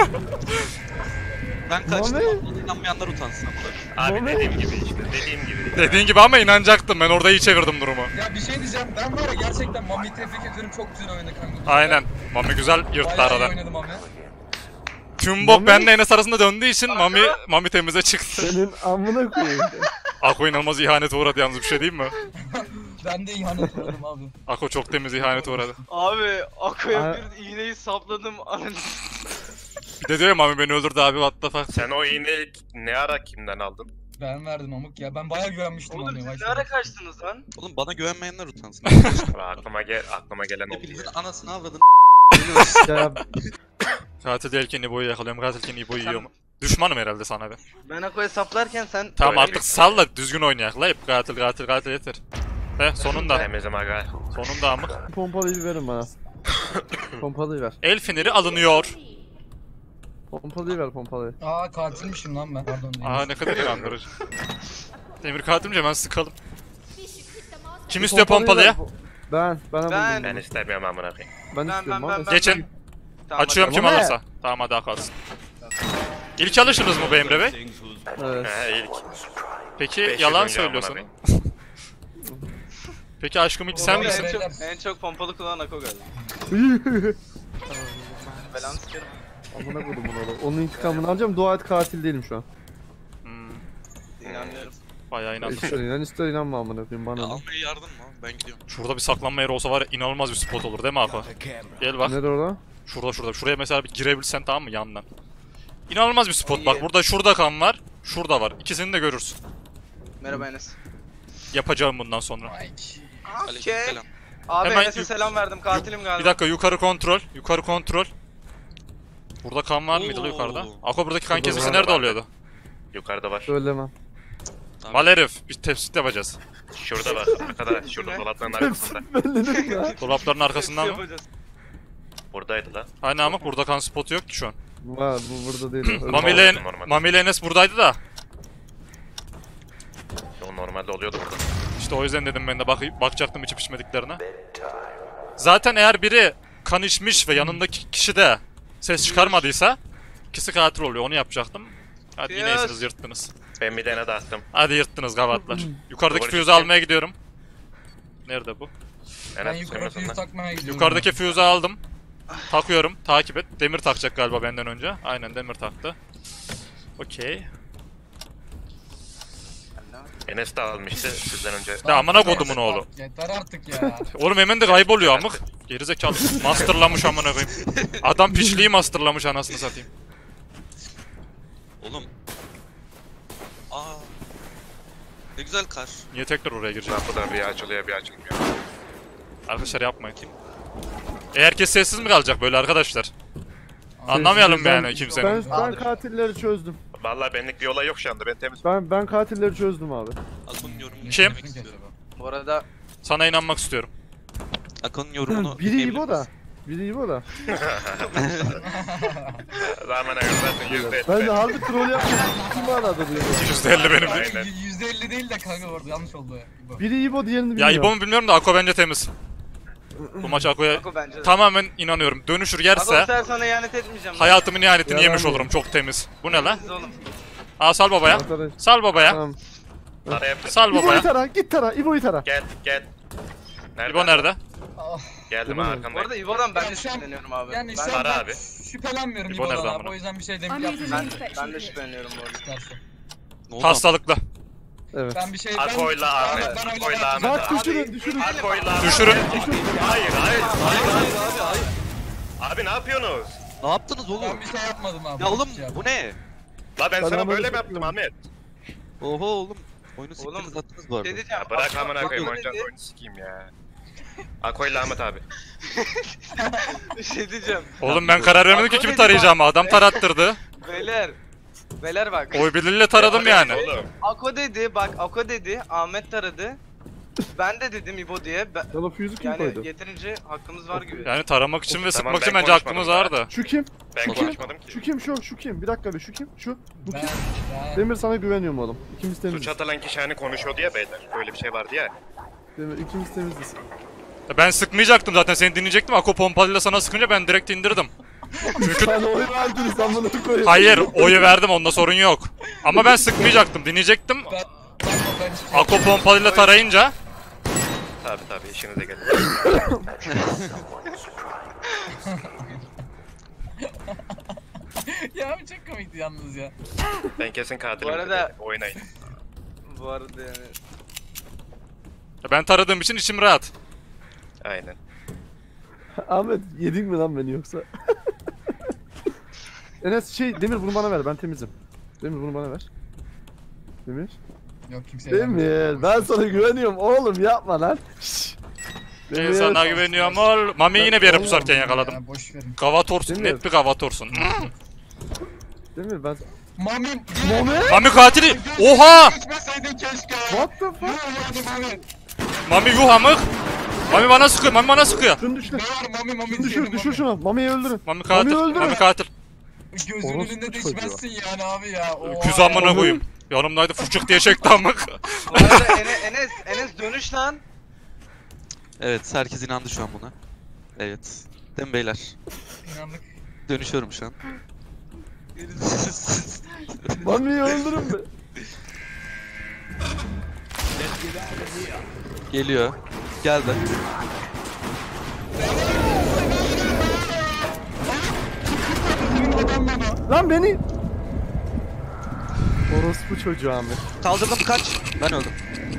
Speaker 4: Ben kaçtım.
Speaker 3: Mami?
Speaker 4: Bana inanmayanlar utansın.
Speaker 1: Abi
Speaker 3: Mami.
Speaker 1: dediğim gibi işte dediğim gibi.
Speaker 2: Dediğin gibi ama inanacaktım ben orada iyi çevirdim durumu.
Speaker 5: Ya bir şey diyeceğim ben var ya gerçekten Mami'yi tebrik ediyorum çok güzel oynadı kanka.
Speaker 2: Aynen. Mami güzel yırttı
Speaker 5: Bayağı iyi
Speaker 2: aradan.
Speaker 5: oynadı Mami.
Speaker 2: Tüm bok
Speaker 3: Mami-
Speaker 2: benle Enes arasında döndüğü için Mami temize çıktı.
Speaker 3: Senin amına koyayım.
Speaker 2: Ako inanılmaz ihanete uğradı yalnız bir şey diyeyim mi?
Speaker 5: Ben de ihanet uğradım abi.
Speaker 2: Ako çok temiz ihanete uğradı.
Speaker 6: Abi Ako'ya
Speaker 3: Aa.
Speaker 6: bir iğneyi sapladım ananı.
Speaker 2: Bir de diyor ya Mami beni öldürdü abi what the fuck.
Speaker 1: Sen o iğneyi ne ara kimden aldın?
Speaker 5: Ben verdim amık ya ben bayağı güvenmiştim
Speaker 6: Oğlum
Speaker 5: Mami'ye.
Speaker 6: siz ne ara kaçtınız lan?
Speaker 4: Oğlum bana güvenmeyenler utansın.
Speaker 1: Abi, aklıma gelen oldu.
Speaker 4: Hepinizin
Speaker 1: ya.
Speaker 4: anasını avradın.
Speaker 3: Ya
Speaker 2: Katil değilken İbo'yu yakalıyorum, katilken İbo'yu yiyorum. Düşmanım herhalde sana be.
Speaker 6: Ben Ako'ya saplarken sen...
Speaker 2: Tamam
Speaker 1: Öyle
Speaker 2: artık sal da düzgün oynayak la hep katil yeter. Sonunda.
Speaker 1: Temizim aga.
Speaker 2: Sonunda amık.
Speaker 3: pompalıyı verin bana. Pompalıyı ver.
Speaker 2: El feneri alınıyor.
Speaker 3: Pompalıyı ver pompalıyı.
Speaker 5: Aa katilmişim lan ben. Pardon değil.
Speaker 2: Aa ne kadar inandırıcı. Demir katilimce hemen sıkalım. Kim istiyor pompalıya?
Speaker 3: Ben. Bana
Speaker 6: Ben-
Speaker 3: buldum.
Speaker 1: Ben istemiyorum amına koyayım.
Speaker 3: Ben istiyorum ama.
Speaker 6: ben-
Speaker 2: Geçin.
Speaker 6: Tamam,
Speaker 2: Açıyorum kim
Speaker 3: Ama ne?
Speaker 2: alırsa. Tamam hadi kalsın. İlk alışınız mı be Emre Bey?
Speaker 3: Evet.
Speaker 1: He ilk.
Speaker 2: Peki
Speaker 1: 5 yıl
Speaker 2: yalan
Speaker 1: önce
Speaker 2: söylüyorsun.
Speaker 1: amına
Speaker 2: Peki aşkım ilk sen
Speaker 5: Oğlum,
Speaker 2: misin?
Speaker 6: En çok pompalı kullanan Ako galiba. Belanı sikerim.
Speaker 3: Amına koydum bunu oğlum. Onun intikamını alacağım. Dua et katil değilim şu an.
Speaker 2: Hmm,
Speaker 6: İnanmıyorum.
Speaker 2: bayağı inandım.
Speaker 3: İster inan ister inanma amına koyayım
Speaker 4: Ya
Speaker 3: bana. ne?
Speaker 4: almaya yardım mı? Ben gidiyorum.
Speaker 2: Şurada bir saklanma yeri olsa var ya inanılmaz bir spot olur değil mi Ako? Gel bak.
Speaker 3: Nerede orada?
Speaker 2: Şurada. Şuraya mesela bir girebilsen tamam mı yandan. İnanılmaz bir spot bak. Şurada kan var. Şurada var. İkisini de görürsün.
Speaker 6: Merhaba Enes.
Speaker 2: Yapacağım bundan sonra.
Speaker 5: Mike.
Speaker 6: Okey.
Speaker 4: Aleykümselam.
Speaker 6: Abi
Speaker 2: Hemen
Speaker 6: Enes'e selam verdim katilim galiba.
Speaker 2: Bir dakika yukarı kontrol. Yukarı kontrol. Burada kan var mıydı
Speaker 4: Oo.
Speaker 2: yukarıda? Ako buradaki kan
Speaker 3: Burada
Speaker 2: kesesi
Speaker 3: var.
Speaker 2: nerede oluyordu?
Speaker 1: Yukarıda var.
Speaker 3: Söylemem.
Speaker 2: Mal herif. Bir tespit yapacağız.
Speaker 1: Şurada bak. Arkada şurada dolapların arkasında.
Speaker 3: Ben dedim ya.
Speaker 2: Dolapların arkasından mı?
Speaker 6: Yapacağız.
Speaker 1: Buradaydı lan.
Speaker 2: Hani ama burada kan spotu yok ki şu an.
Speaker 7: Var bu burada değil. o.
Speaker 2: Mami ile Enes buradaydı da.
Speaker 1: O normalde oluyordu burada.
Speaker 2: İşte o yüzden dedim ben de bakacaktım içip içmediklerine. Zaten eğer biri kan içmiş ve yanındaki kişi de ses çıkarmadıysa ikisi katil oluyor. Onu yapacaktım. Hadi yine
Speaker 6: Yes.
Speaker 2: iyisiniz, yırttınız.
Speaker 1: Ben bir tane de attım.
Speaker 2: Hadi yırttınız gavatlar. Yukarıdaki
Speaker 1: Doğru
Speaker 2: füzeyi
Speaker 1: çıktı.
Speaker 2: almaya gidiyorum. Nerede bu?
Speaker 5: Ben
Speaker 1: Enes
Speaker 5: yukarı
Speaker 1: söylüyorsun
Speaker 5: füze
Speaker 1: lan.
Speaker 5: takmaya gidiyorum.
Speaker 2: Yukarıdaki füzeyi aldım. Takıyorum. Takip et. Demir takacak galiba benden önce. Aynen demir taktı. Okey.
Speaker 1: Enes de almıştı sizden önce.
Speaker 2: Ya amına kodumun oğlu.
Speaker 5: Yeter artık ya.
Speaker 2: Oğlum hemen de kayboluyor amık. Gerizekalı. Masterlamış amına koyayım. Adam piçliği masterlamış anasını satayım.
Speaker 4: Oğlum. Aa. Ne güzel kar.
Speaker 2: Niye tekrar oraya gireceğim?
Speaker 1: Kapıda bir açılıyor bir açılmıyor.
Speaker 2: Arkadaşlar yapmayın. Herkes sessiz mi kalacak böyle arkadaşlar? Anlamayalım
Speaker 7: Ben-
Speaker 2: yani kimsenin.
Speaker 7: Ben katilleri çözdüm.
Speaker 1: Vallahi benlik bir olay yok şu anda. Ben temiz.
Speaker 7: Ben katilleri çözdüm abi.
Speaker 4: Ako'nun yorumunu
Speaker 2: Kim?
Speaker 4: dinlemek istiyorum.
Speaker 6: Bu arada
Speaker 2: Sana inanmak istiyorum.
Speaker 4: Ako'nun yorumunu
Speaker 7: Biri
Speaker 4: dinleyebilir
Speaker 7: İbo da.
Speaker 4: misin?
Speaker 7: Biri İbo da.
Speaker 1: Rağmen zaten %50.
Speaker 7: Ben de harbi troll yapmadım. Kim aradı diyor.
Speaker 2: %50 benim.
Speaker 1: Aynen.
Speaker 5: %50 değil de kanka orada yanlış oldu. İbo.
Speaker 7: Biri İbo diğerini
Speaker 2: Ya
Speaker 7: bilmiyorum.
Speaker 2: İbo mu bilmiyorum da Ako bence temiz. Bu maç Ako'ya
Speaker 6: Ako bence de.
Speaker 2: tamamen inanıyorum. Dönüşür
Speaker 6: Ako
Speaker 2: yerse
Speaker 6: sen sana ihanet etmeyeceğim.
Speaker 2: hayatımın ihanetini
Speaker 7: Ya
Speaker 2: yemiş
Speaker 7: ben de.
Speaker 2: olurum. Çok temiz. Bu ne lan?
Speaker 6: Siz oğlum.
Speaker 2: Aa sal babaya.
Speaker 7: Arkadaş,
Speaker 2: Sal babaya.
Speaker 7: Tamam.
Speaker 1: Arayabilir.
Speaker 2: Sal
Speaker 7: İbo'yu
Speaker 2: babaya.
Speaker 7: tara, git tara, İbo'yu tara.
Speaker 1: Gel gel.
Speaker 2: İbo nerede?
Speaker 1: Geldim
Speaker 7: İbo nerede?
Speaker 6: Bu
Speaker 1: arkandayım.
Speaker 6: arada İbo'dan ben
Speaker 5: Ya
Speaker 6: de
Speaker 5: şu an-
Speaker 6: şüpheleniyorum abi.
Speaker 5: Yani şu
Speaker 6: ben,
Speaker 5: an
Speaker 1: Ara
Speaker 5: ben
Speaker 1: abi.
Speaker 5: şüphelenmiyorum
Speaker 2: İbo nerede
Speaker 5: İbo'dan
Speaker 2: amına?
Speaker 5: abi. O yüzden bir şey
Speaker 8: I'm
Speaker 5: demeyeceğim.
Speaker 8: using
Speaker 6: ben,
Speaker 8: the infection
Speaker 6: ben de
Speaker 8: kit.
Speaker 6: şüpheleniyorum bu arada.
Speaker 5: İstersen.
Speaker 4: Ne oldu?
Speaker 2: Hastalıklı.
Speaker 7: Evet.
Speaker 5: Ben bir şey...
Speaker 1: Ako'yla Ahmet.
Speaker 5: Ben öyle
Speaker 1: Ako'yla Ahmet.
Speaker 7: Bak
Speaker 1: abi.
Speaker 7: düşürün, düşürün.
Speaker 1: Ako'yla Ahmet.
Speaker 2: Düşürün.
Speaker 1: Hayır hayır. Abi ne yapıyorsunuz?
Speaker 4: Ne yaptınız oğlum?
Speaker 5: Ben bir şey yapmadım abi.
Speaker 4: Ya oğlum
Speaker 5: Hiçbir şey
Speaker 4: bu ne?
Speaker 1: La ben
Speaker 7: Ben
Speaker 1: sana
Speaker 7: Ahmet'i
Speaker 1: böyle mi yaptım
Speaker 7: tutuyorum.
Speaker 1: Ahmet?
Speaker 4: Oho oğlum. Oyunu
Speaker 6: Oğlum,
Speaker 4: siktiniz attınız bu arada.
Speaker 6: Ne diyeceğim?
Speaker 1: Ya bırak amına koyayım
Speaker 6: Ako
Speaker 1: oyuncağın
Speaker 6: dedi-
Speaker 1: oyunu sikeyim ya. Ako'yla Ahmet abi.
Speaker 6: Bir şey diyeceğim.
Speaker 2: Oğlum ben karar vermedim ki
Speaker 6: Ako
Speaker 2: kimi
Speaker 6: dedi
Speaker 2: tarayacağım.
Speaker 6: bak.
Speaker 2: Adam tarattırdı.
Speaker 6: Beyler. Beyler bak.
Speaker 2: Oy birliğiyle taradım yani.
Speaker 1: Oğlum.
Speaker 6: Ako dedi bak Ako dedi. Ahmet taradı. Ben de dedim İbo diye.
Speaker 7: Yala füyüzü kim
Speaker 6: Yani
Speaker 7: koydu?
Speaker 6: yeterince hakkımız var gibi.
Speaker 2: Yani taramak için ve
Speaker 1: Tamam,
Speaker 2: sıkmak için
Speaker 1: ben
Speaker 2: bence hakkımız
Speaker 1: konuşmadım
Speaker 2: vardı.
Speaker 7: Şu kim?
Speaker 1: Ben
Speaker 4: Şu
Speaker 1: konuşmadım
Speaker 7: Şu
Speaker 1: ki.
Speaker 7: kim? Şu kim? Bir dakika bir şu kim? Şu. Bu
Speaker 5: Ben...
Speaker 7: kim?
Speaker 5: ben-
Speaker 7: Demir sana güveniyorum oğlum. İkimiz temiz.
Speaker 1: Suç atılan kişi hani konuşuyordu ya beyler. Böyle bir şey vardı ya.
Speaker 7: Demir ikimiz temiziz.
Speaker 2: Ben sıkmayacaktım zaten seni dinleyecektim. Ako pompalıyla sana sıkınca ben direkt indirdim.
Speaker 7: Sen oy verdiniz amına koyayım.
Speaker 2: Hayır oyu verdim onda sorun yok. Ama ben sıkmayacaktım dinleyecektim.
Speaker 5: Ben hiçbir şey
Speaker 2: Ako pompalıyla tarayınca
Speaker 1: Tabi tabi işinize gelin.
Speaker 5: Ya bu çok komikti yalnız ya.
Speaker 1: Ben kesin katilim.
Speaker 6: Bu arada-
Speaker 1: Oynayın.
Speaker 6: Bu arada yani.
Speaker 2: ben taradığım için içim rahat.
Speaker 1: Aynen.
Speaker 7: Ahmet yedin mi lan beni yoksa? Enes Demir bunu bana ver ben temizim. Demir bunu bana ver. Demir.
Speaker 5: Yok kimseye
Speaker 7: Demir ben sana güveniyorum oğlum yapma lan. Şşş.
Speaker 2: Ben sana güveniyorum ol. Mami yine bir yere
Speaker 7: Vallahi
Speaker 2: pusarken yakaladım.
Speaker 5: Ya boş verin.
Speaker 2: Gavatorsun
Speaker 7: Değil mi?
Speaker 2: net bir gavatorsun.
Speaker 7: Demir ben...
Speaker 5: Mami.
Speaker 7: Mami?
Speaker 2: Mami katili. Oha!
Speaker 5: Geçmeseydin keşke.
Speaker 7: What the fuck?
Speaker 5: Hadi Mami.
Speaker 2: Mami yuh amık. Mami bana sıkıyor. Mami bana sıkıyor.
Speaker 7: Şunu düşür.
Speaker 5: Ne var Mami
Speaker 7: Şunu düşür,
Speaker 5: diyelim
Speaker 7: düşür
Speaker 5: Mami.
Speaker 7: şunu. Mami'yi öldürün.
Speaker 2: Mami katil.
Speaker 7: Mami öldü.
Speaker 2: Mami katil.
Speaker 5: Gözünün
Speaker 7: Orospu
Speaker 5: önünde de
Speaker 7: çocuğu.
Speaker 5: içmezsin yani abi ya. Oha.
Speaker 2: Küz amına koyayım. Yanımdaydı fıçık diye çekti amık.
Speaker 6: Bu arada Enes dönüş lan.
Speaker 4: Evet herkes inandı şu an buna. Evet. Değil mi beyler?
Speaker 5: İnandık.
Speaker 4: Dönüşüyorum şu an.
Speaker 7: Mami'yi öldürün mü?
Speaker 4: Geliyor. Geldi.
Speaker 7: Lan beni. Orospu çocuğu Ahmet.
Speaker 4: Kaldırdım kaç. Ben öldüm.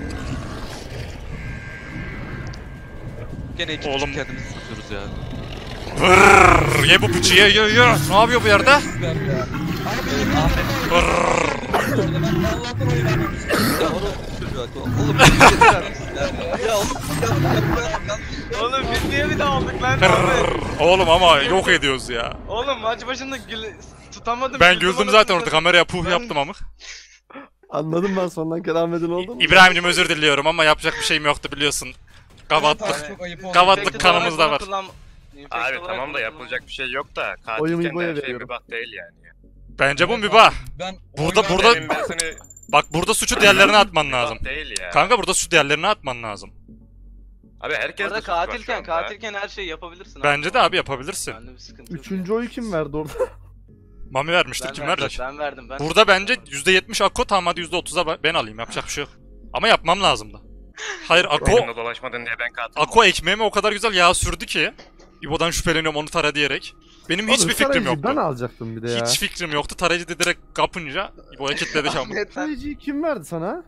Speaker 4: Gene iki
Speaker 2: Oğlum.
Speaker 4: Oğlum. Kendimizi satıyoruz ya.
Speaker 2: Vırrrr, ye bu piçi ye ye ye. Ne yapıyor bu yerde?
Speaker 5: Sizler ya.
Speaker 2: Vırrrr.
Speaker 5: Ben Allah'tan oy vermemişim.
Speaker 4: Ya oğlum çocuğa oğlum yeter misin ya? Ya oğlum
Speaker 6: Oğlum biz niye bir daha olduk lan?
Speaker 2: Vırrrr. Oğlum ama yok ediyoruz ya.
Speaker 6: Oğlum maç başında tutamadım.
Speaker 2: Ben güldüm zaten orada kameraya puh yaptım amık.
Speaker 7: Anladım ben sondan Ahmet'in olduğunu.
Speaker 2: İbrahim'cim özür diliyorum ama yapacak bir şeyim yoktu biliyorsun. Gavatlık.
Speaker 5: Çok ayıp oldu.
Speaker 2: Gavatlık kanımızda var.
Speaker 6: Infect
Speaker 1: Abi
Speaker 6: olarak
Speaker 1: tamam da
Speaker 6: bunu
Speaker 1: yapılacak bir şey yok da
Speaker 7: Oyumu
Speaker 1: katilken de
Speaker 7: İbo'ya
Speaker 1: her şey
Speaker 7: veriyorum.
Speaker 1: mübah değil yani.
Speaker 2: Bence bu
Speaker 5: Evet
Speaker 2: mübah.
Speaker 5: abi, Ben
Speaker 2: Burada-
Speaker 5: oylar-
Speaker 2: burada-
Speaker 1: Benim ben seni
Speaker 2: Bak burada suçu diğerlerine atman lazım.
Speaker 1: mübah değil ya.
Speaker 2: Kanka burada suçu diğerlerine atman lazım.
Speaker 1: Abi herkes
Speaker 6: Orada
Speaker 1: de suç var şu
Speaker 6: katilken
Speaker 1: anda.
Speaker 6: her şeyi yapabilirsin.
Speaker 2: Bence de abi yapabilirsin.
Speaker 6: Bende bir sıkıntı yok.
Speaker 7: Üçüncü oyu kim verdi orada?
Speaker 2: Mami vermiştir,
Speaker 6: Ben
Speaker 2: kim
Speaker 6: verdim,
Speaker 2: verecek?
Speaker 6: ben verdim. Ben
Speaker 2: Burada bence %70 Akko, tamam hadi %30'a ben alayım, yapacak bir şey yok. Ama yapmam lazımdı. Hayır Akko,
Speaker 1: Oyunda dolaşmadın diye ben katil
Speaker 2: Ako ekmeğime o kadar güzel yağ sürdü ki İbo'dan şüpheleniyorum onu tara diyerek. Benim hiçbir
Speaker 7: Oğlum,
Speaker 2: fikrim
Speaker 7: sarayıcıyı
Speaker 2: yoktu.
Speaker 7: Ben alacaktım bir de ya.
Speaker 2: Hiç fikrim yoktu. Tarayıcı da direkt kapınca İbo'ya kilitledik ama.
Speaker 7: Sarayıcıyı kim verdi sana?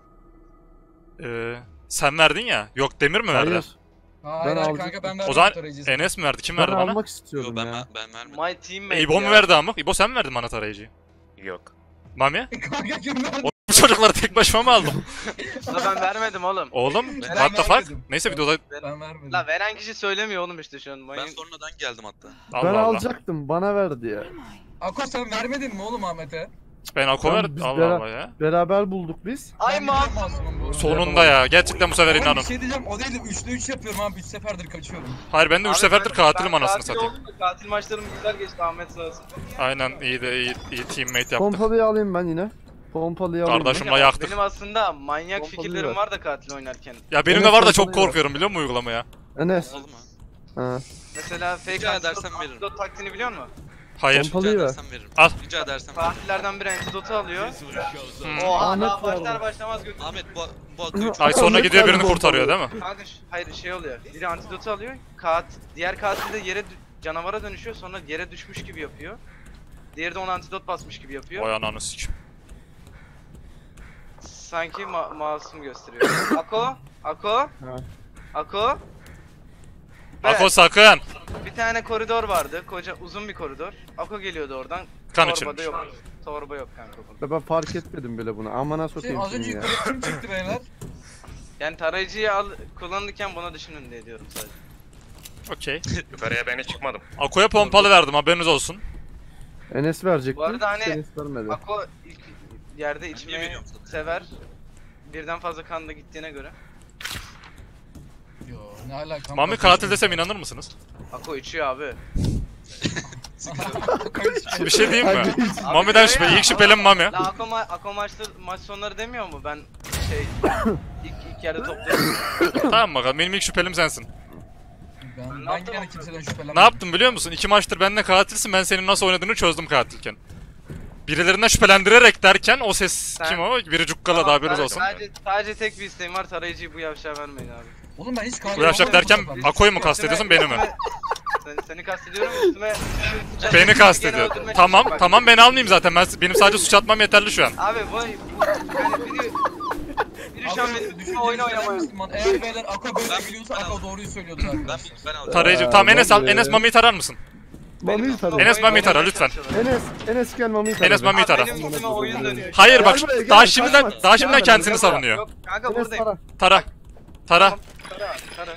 Speaker 2: Sen verdin ya. Yok Demir mi verdi?
Speaker 7: Hayır.
Speaker 5: Hayır
Speaker 7: Ben
Speaker 5: hayır
Speaker 7: aldım.
Speaker 5: kanka ben
Speaker 2: O
Speaker 5: verdim
Speaker 2: zaman
Speaker 5: tarayıcıyı.
Speaker 2: Enes mi verdi? Kim
Speaker 7: Ben
Speaker 2: verdi bana?
Speaker 7: almak
Speaker 4: Yo
Speaker 7: istiyorum ya.
Speaker 4: ben vermedim.
Speaker 6: My teammate
Speaker 2: İbo mu
Speaker 6: ya.
Speaker 2: verdi ama? İbo sen mi verdin bana tarayıcıyı?
Speaker 1: yok.
Speaker 2: Mami?
Speaker 5: Kanka kim verdi?
Speaker 2: Bu çocukları tek başıma mı aldım?
Speaker 6: La ben vermedim oğlum.
Speaker 2: Oğlum
Speaker 5: Ben
Speaker 2: what the fuck?
Speaker 5: vermedim.
Speaker 2: Neyse videoda
Speaker 5: Ben vermedim.
Speaker 6: La veren kişi söylemiyor oğlum işte şu an.
Speaker 4: Ben
Speaker 6: Manyak.
Speaker 4: sonradan geldim hatta.
Speaker 2: Allah
Speaker 7: Ben
Speaker 2: Allah.
Speaker 7: alacaktım bana verdi ya.
Speaker 5: Ako sen vermedin mi oğlum Ahmet'e?
Speaker 2: Ben Ako
Speaker 7: Tamam,
Speaker 2: verdim.
Speaker 7: biz
Speaker 2: Allah
Speaker 7: beraber-
Speaker 2: Allah ya.
Speaker 7: Beraber bulduk biz.
Speaker 6: Ay
Speaker 5: Ben de
Speaker 6: masum.
Speaker 5: masumum bu.
Speaker 2: Sonunda ya. Gerçekten bu sefer
Speaker 5: Oğlum
Speaker 2: inanın.
Speaker 5: bir şey diyeceğim o değil de 3'te 3 yapıyorum abi 3 seferdir kaçıyorum.
Speaker 2: Hayır ben de 3
Speaker 6: Abi
Speaker 2: seferdir
Speaker 6: ben
Speaker 2: katilim anasını
Speaker 6: katil
Speaker 2: satayım.
Speaker 6: oldum da Katil maçlarım güzel geçti Ahmet sağ olsun.
Speaker 2: Aynen iyi de iyi teammate yaptık.
Speaker 7: Pompalıyı alayım ben yine. Pompalıyı alayım.
Speaker 2: Kardeşim.
Speaker 7: ben.
Speaker 2: Şunla yaktık.
Speaker 6: Benim aslında manyak
Speaker 7: Pompalı
Speaker 6: fikirlerim
Speaker 7: ver.
Speaker 6: var da katil oynarken.
Speaker 2: Ya benim de
Speaker 7: Enes
Speaker 2: var da çok
Speaker 7: pompalıyı ver.
Speaker 2: korkuyorum biliyor musun uygulamaya?
Speaker 7: Enes.
Speaker 4: Oldu mu?
Speaker 7: Ha.
Speaker 6: Mesela fake
Speaker 4: Rica
Speaker 6: antidote
Speaker 4: edersen veririm.
Speaker 6: taktiğini biliyor musun?
Speaker 2: Hayır.
Speaker 7: Pompalıyı
Speaker 4: Rica
Speaker 7: ver.
Speaker 4: edersen veririm.
Speaker 2: Al.
Speaker 4: Rica edersen veririm.
Speaker 6: Katillerden biri antidotu alıyor.
Speaker 2: Hmm.
Speaker 6: Oha
Speaker 7: Ahmet
Speaker 6: daha
Speaker 7: var
Speaker 6: başlar
Speaker 7: orada.
Speaker 6: başlamaz götür.
Speaker 4: Ahmet bu akıyı çok...
Speaker 2: Ay sonra
Speaker 7: Ahmet
Speaker 2: gidiyor
Speaker 7: verdi
Speaker 2: birini kurtarıyor değil mi?
Speaker 6: Kanka hayır şey oluyor. Biri antidotu alıyor. Diğer katil de canavara dönüşüyor sonra yere düşmüş gibi yapıyor. Diğeri de ona antidot basmış gibi yapıyor.
Speaker 2: Vay ananı sikim.
Speaker 6: Sanki masum gösteriyor. Ako. Ve
Speaker 2: Ako sakın.
Speaker 6: bir tane koridor vardı. Koca uzun bir koridor. Ako geliyordu oradan.
Speaker 2: Kan
Speaker 6: Torbada
Speaker 2: içilmiş.
Speaker 6: yok. Torba yok kanka bunda.
Speaker 7: Ya ben fark etmedim bile bunu. Amına
Speaker 5: Şey,
Speaker 7: sokayım
Speaker 5: az önce
Speaker 7: seni ya.
Speaker 5: yukarı kim çıktı beyler?
Speaker 6: Yani tarayıcıyı kullanırken bunu düşünün diye diyorum sadece.
Speaker 2: Okey.
Speaker 1: Yukarıya ben hiç çıkmadım.
Speaker 2: Ako'ya pompalı verdim haberiniz olsun.
Speaker 7: Enes verecekti.
Speaker 6: Bu arada hani-
Speaker 7: Enes vermedi.
Speaker 6: Ako ilk yerde
Speaker 4: niye
Speaker 6: içmeyi
Speaker 4: veriyorum zaten?
Speaker 6: sever. Birden fazla kan da gittiğine göre.
Speaker 5: Yo ne alaka?
Speaker 2: Mami katil desem inanır mısınız?
Speaker 6: Ako içiyor abi.
Speaker 2: Bir şey diyeyim mi?
Speaker 6: Abi
Speaker 2: Mami'den
Speaker 6: diyor
Speaker 2: şüphe.
Speaker 6: ya,
Speaker 2: İlk şüphelim Mami.
Speaker 6: La Ako maç sonları demiyor mu? Ben şey ilk yerde topluyorum.
Speaker 2: Tamam bakalım benim ilk şüphelim sensin.
Speaker 5: Ben gene kimseden şüphelenmem.
Speaker 2: Ne yaptım biliyor musun? 2 maçtır benimle katilsin, ben senin nasıl oynadığını çözdüm katilken. Birilerinden şüphelendirerek derken o ses
Speaker 6: Sen-
Speaker 2: kim o? Biri cukkaladı haberiniz olsun.
Speaker 6: Sadece tek bir isteğim var, tarayıcıyı bu yavşağa vermeyin abi.
Speaker 5: Oğlum ben hiç katil
Speaker 2: Bu yavşak
Speaker 5: olmadım
Speaker 2: derken
Speaker 5: bu sefer.
Speaker 2: Ako'yu mu kastediyorsun beni mi?
Speaker 6: Seni kastediyorum üstüme.
Speaker 2: Beni kastediyor. Tamam tamam ben almayayım zaten. Benim sadece suç atmam yeterli şu an.
Speaker 6: Abi bu yani biri şu an
Speaker 5: Abi,
Speaker 6: benim
Speaker 5: düşüncenizi
Speaker 6: oyunu
Speaker 5: söyler
Speaker 6: oynamaya.
Speaker 5: misin bana? Eğer beyler Ako böyle
Speaker 4: Ben-
Speaker 5: biliyorsa
Speaker 4: ben
Speaker 5: Ako
Speaker 4: aldım.
Speaker 5: doğruyu söylüyordur arkadaşlar.
Speaker 4: Ben alacağım.
Speaker 2: Tarayıcı. Tamam Enes al. Enes Mami'yi tarar mısın?
Speaker 7: Mami'yi tara.
Speaker 2: Enes Mami'yi tara lütfen.
Speaker 7: Enes gel Mami'yi tara.
Speaker 2: Enes Mami'yi tara.
Speaker 6: Benim üstüme oyun dönüyor.
Speaker 2: Hayır bak
Speaker 7: Gel buraya, gel,
Speaker 2: daha şimdiden
Speaker 7: kaçma.
Speaker 2: daha şimdiden
Speaker 7: Gel
Speaker 2: kendisini
Speaker 7: buraya,
Speaker 2: savunuyor.
Speaker 6: Yok kanka
Speaker 7: Enes
Speaker 6: buradayım.
Speaker 7: tara.
Speaker 2: Tara. Tara.
Speaker 6: Tara.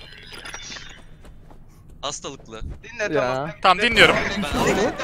Speaker 4: Hastalıklı.
Speaker 6: Dinle
Speaker 7: Ya.
Speaker 6: tamam.
Speaker 2: Tamam dinliyorum.
Speaker 4: Ben aldım.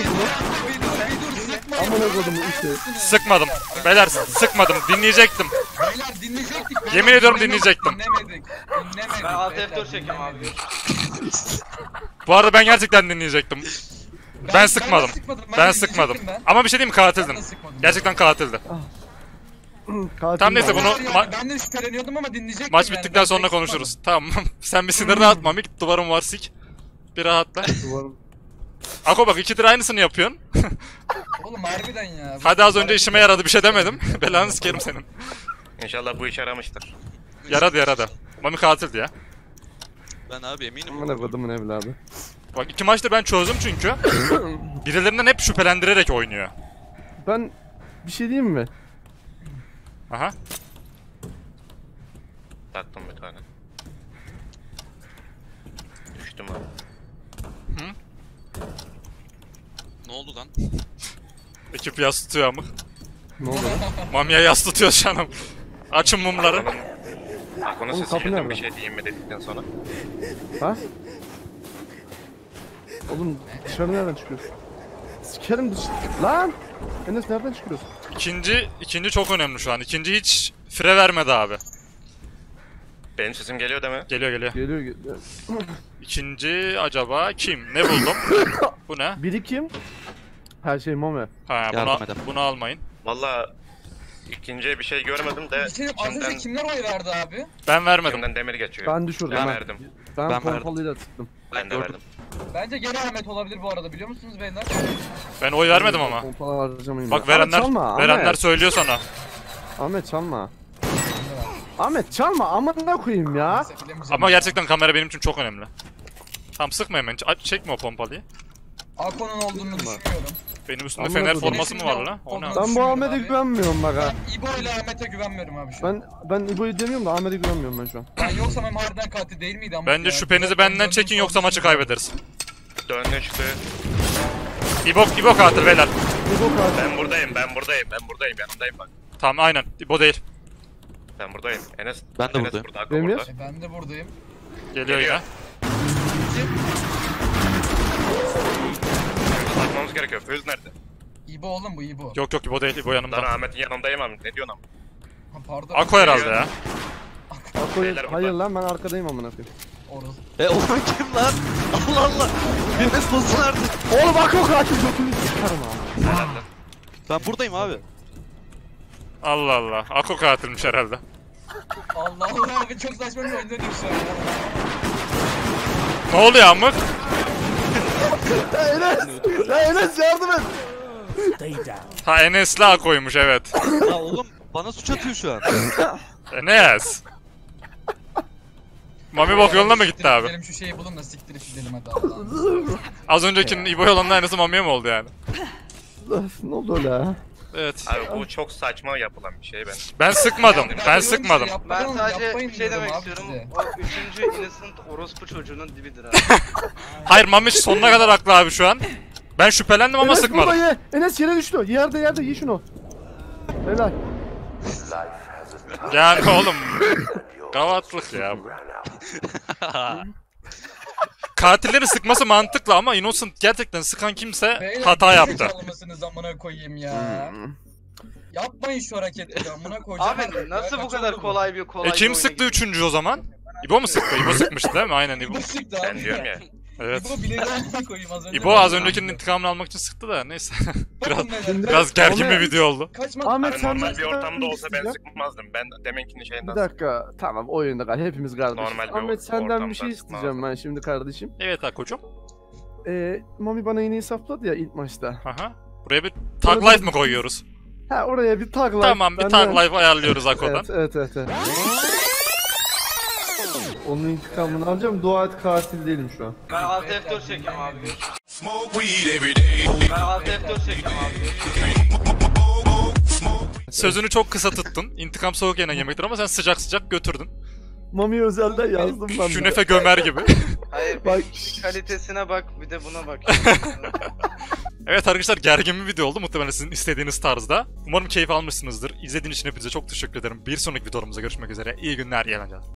Speaker 7: Amına koydum işte.
Speaker 2: Sıkmadım. Beyler sıkmadım. Dinleyecektim.
Speaker 5: Beyler dinleyecektik. beyler.
Speaker 2: Yemin ediyorum
Speaker 5: Dinlemedik,
Speaker 2: dinleyecektim.
Speaker 5: Dinlemedik.
Speaker 6: Ben alt
Speaker 5: beyler,
Speaker 6: F4 çekeyim abi.
Speaker 5: dinlemedik.
Speaker 2: Bu arada ben gerçekten dinleyecektim. Ben sıkmadım. Ben
Speaker 5: dinleyecektim
Speaker 2: sıkmadım.
Speaker 5: ben.
Speaker 2: Ama bir şey diyeyim mi?
Speaker 5: Ben
Speaker 2: Katildin.
Speaker 5: de sıkmadım.
Speaker 2: Gerçekten katildi.
Speaker 7: Katil
Speaker 2: Tamam, neyse,
Speaker 7: var.
Speaker 2: bunu-
Speaker 5: Yani ben de şüpheleniyordum ama dinleyecektim
Speaker 2: Maç
Speaker 5: yani.
Speaker 2: bittikten
Speaker 5: Ben
Speaker 2: sonra
Speaker 5: sıkmadım.
Speaker 2: konuşuruz. Tamam. Sen bir sinirini atma. Git duvarım var sik. Bir rahatla.
Speaker 7: Duvarım.
Speaker 2: Ako bak ikidir aynısını yapıyorsun.
Speaker 5: Oğlum harbiden ya.
Speaker 2: Hadi az önce işime yaradı bir şey demedim. Belanı sikerim senin.
Speaker 1: İnşallah bu iş yaramıştır.
Speaker 2: Yaradı yaradı. Mami katildi ya.
Speaker 4: Ben abi eminim.
Speaker 7: Amına kodumun evladı.
Speaker 2: Bak 2 maçtır ben çözdüm çünkü. Birilerinden hep şüphelendirerek oynuyor.
Speaker 7: Ben bir şey diyeyim mi?
Speaker 2: Aha.
Speaker 1: Taktım bir tane. Düştüm abi.
Speaker 4: Ne oldu lan?
Speaker 2: Ekip yas tutuyor amık.
Speaker 7: Ne oldu lan?
Speaker 2: Mami'ye yas tutuyor şu an. Açın mumları.
Speaker 1: Aklını
Speaker 7: Oğlum,
Speaker 1: sesi
Speaker 7: kapı
Speaker 1: girdim
Speaker 7: nerede?
Speaker 1: bir şey diyeyim mi dedikten sonra.
Speaker 7: Ha? Oğlum dışarı nereden çıkıyorsun? Sikerim dış... Lan! Enes nereden çıkıyorsun?
Speaker 2: İkinci çok önemli şu an. İkinci hiç fire vermedi abi.
Speaker 1: Benim sesim geliyor değil mi?
Speaker 2: Geliyor geliyor.
Speaker 7: Geliyor.
Speaker 2: İkinci acaba kim? Ne buldum? Bu ne?
Speaker 7: Biri kim? Her şey Mame.
Speaker 2: Ha
Speaker 4: Yardım edin.
Speaker 2: bunu almayın.
Speaker 1: Valla ikinciye bir şey görmedim de
Speaker 5: Bir şey az önce
Speaker 1: içimden,
Speaker 5: kimler oy verdi abi?
Speaker 2: Ben vermedim.
Speaker 1: içimden demir geçiyor.
Speaker 7: Ben düşürdüm.
Speaker 1: Ben
Speaker 7: Ben
Speaker 1: verdim.
Speaker 7: Ben
Speaker 4: Ben
Speaker 7: pompalıyla tıktım.
Speaker 1: Ben de
Speaker 4: gördüm.
Speaker 1: verdim.
Speaker 5: Bence gene Ahmet olabilir bu arada biliyor musunuz beyler?
Speaker 2: Ben oy vermedim ama.
Speaker 7: Pompalar harcamayın.
Speaker 2: Bak
Speaker 7: ya.
Speaker 2: verenler
Speaker 7: Ahmet çalma,
Speaker 2: verenler
Speaker 7: Ahmet.
Speaker 2: söylüyor sana.
Speaker 7: Ahmet çalma. Ahmet çalma amına koyayım ya.
Speaker 5: Neyse, bilemeyeceğim.
Speaker 2: Ama gerçekten kamera benim için çok önemli. Tamam sıkma hemen. Çekme o pompalıyı.
Speaker 5: Ako'nun olduğunu düşünüyorum.
Speaker 2: Benim üstümde
Speaker 7: Amına
Speaker 2: fener
Speaker 7: koyayım.
Speaker 2: forması mı var lan? O ne?
Speaker 7: Ben bu Ahmet'e
Speaker 5: Abi.
Speaker 7: güvenmiyorum bak ha.
Speaker 5: Ben İbo ile Ahmet'e güvenmiyorum abi şu an.
Speaker 7: Ben İbo'yu demiyorum da Ahmet'e güvenmiyorum ben şu an.
Speaker 5: Ben yoksa ben harbiden katil değil miydi ama?
Speaker 2: Bence şüphenizi benden çekin yoksa maçı kaybederiz.
Speaker 1: Dönüştü.
Speaker 2: İbo katil beyler.
Speaker 7: İbo katil.
Speaker 1: Ben buradayım yanındayım bak.
Speaker 2: Tamam aynen. İbo değil.
Speaker 1: Ben buradayım. Enes.
Speaker 4: Ben de
Speaker 1: Enes
Speaker 4: buradayım.
Speaker 1: burada, Akko
Speaker 7: Demir.
Speaker 1: burada.
Speaker 5: Ben de buradayım.
Speaker 2: Geliyor yine.
Speaker 1: Atmamız gerekiyor. Füz nerede?
Speaker 5: İbo oğlum bu İbo.
Speaker 2: Yok İbo değil. İbo
Speaker 1: Lan
Speaker 2: yanımda.
Speaker 1: Ahmet'in yanındayım abi. Ne diyorsun ama?
Speaker 5: Ha, pardon.
Speaker 2: Ako herhalde ya.
Speaker 1: Beyler
Speaker 7: Hayır
Speaker 1: burada.
Speaker 7: lan ben arkadayım amına koyayım.
Speaker 5: Orası.
Speaker 4: Olan kim lan? Allah Allah. Enes nasıl nerede?
Speaker 7: Oğlum bak o katil götünü sıkarım ha.
Speaker 1: Herhalde.
Speaker 4: Ben buradayım abi.
Speaker 2: Allah Allah. Ako katilmiş herhalde.
Speaker 5: Allah Allah abi çok saçma bir oyun dönüyor şu an.
Speaker 2: Ne oluyor amık?
Speaker 7: Ya Enes! Ya Enes yardım et!
Speaker 2: Ha Enes'le Ako'ymuş evet.
Speaker 4: Ya oğlum bana suç atıyor şu an.
Speaker 2: Enes. Mami bok yoluna mı gitti abi?
Speaker 5: Gidelim şu şeyi bulun da siktirip gidelim hadi Allah'ım.
Speaker 2: Az öncekinin İbo yolunda Enes'in Mami'ye mi oldu yani?
Speaker 7: Ne oldu öyle ha?
Speaker 2: Evet.
Speaker 1: Abi bu çok saçma yapılan bir şey ben.
Speaker 2: Ben sıkmadım. Ben
Speaker 5: diyorum
Speaker 2: sıkmadım.
Speaker 5: size,
Speaker 6: Ben
Speaker 5: yapmayın,
Speaker 6: sadece
Speaker 5: yapmayın
Speaker 6: bir şey
Speaker 5: diyorum
Speaker 6: demek
Speaker 5: abi
Speaker 6: istiyorum.
Speaker 5: size.
Speaker 6: O üçüncü innocent orospu çocuğunun dibidir abi.
Speaker 2: Hayır Mami sonuna kadar haklı abi şu an. Ben şüphelendim ama
Speaker 7: Enes
Speaker 2: sıkmadım.
Speaker 7: burada ye! Enes yere düştü. Yerde ye şunu. Helal.
Speaker 2: Yani oğlum. Gavatlık ya. Katilleri sıkması mantıklı ama Innocent gerçekten sıkan kimse
Speaker 5: Beyler,
Speaker 2: hata
Speaker 5: geri
Speaker 2: yaptı.
Speaker 5: zekalı mısınız amına koyayım ya. Yapmayın şu hareketleri amına koyacağım.
Speaker 6: Abi nasıl bu kadar kolay bir
Speaker 2: Kim
Speaker 6: oyuna
Speaker 2: sıktı
Speaker 6: gidiyor?
Speaker 2: üçüncü o zaman? İbo mu sıktı? İbo sıkmıştı değil mi? Aynen İbo.
Speaker 5: İbo sıktı
Speaker 1: Ben
Speaker 5: abi.
Speaker 1: diyorum ya.
Speaker 2: Evet.
Speaker 5: İbo bileğini amına koyayım az önce.
Speaker 2: İbo az öncekinin intikamını almak için sıktı da neyse.
Speaker 5: Bakın beyler,
Speaker 2: Biraz gergin bir
Speaker 7: Ahmet-
Speaker 2: video oldu.
Speaker 5: Kaçma.
Speaker 7: Ahmet
Speaker 1: Abi
Speaker 7: sen
Speaker 1: normal bir ortamda olsa ben
Speaker 7: sıkacağım.
Speaker 1: sıkmazdım. Ben deminkini
Speaker 7: Bir
Speaker 1: şeyinden
Speaker 7: dakika. Tamam oyunda galiba hepimiz kardeşiz.
Speaker 1: Normal bir
Speaker 7: Ahmet senden
Speaker 1: ortamda
Speaker 7: bir şey
Speaker 1: sıkma
Speaker 7: isteyeceğim ben şimdi kardeşim.
Speaker 2: Evet Ako'cum.
Speaker 7: Mami bana yine hesapladı ya ilk maçta.
Speaker 2: Aha. Buraya bir tag life mı koyuyoruz?
Speaker 7: Ha oraya bir tag life.
Speaker 2: Tamam bir tag life ayarlıyoruz Ako'dan.
Speaker 7: Evet. Onun intikamını alacağım. Dua et katil değilim şu an.
Speaker 6: Ben alt F4 çekiyorum abi.
Speaker 8: Smoke weed every day.
Speaker 6: Ben alt F4 çekiyorum abi.
Speaker 2: Sözünü çok kısa tuttun. İntikam soğuk yenen yemektir ama sen sıcak sıcak götürdün.
Speaker 7: Mami özelden yazdım ben de.
Speaker 2: Künefe gömer gibi.
Speaker 6: Hayır
Speaker 7: Bak.
Speaker 6: bir kalitesine bak bir de buna bak.
Speaker 2: Evet arkadaşlar gergin bir video oldu muhtemelen sizin istediğiniz tarzda. Umarım keyif almışsınızdır. İzlediğiniz için hepinize çok teşekkür ederim. Bir sonraki videomuzda görüşmek üzere. İyi günler, iyi eğlenceler.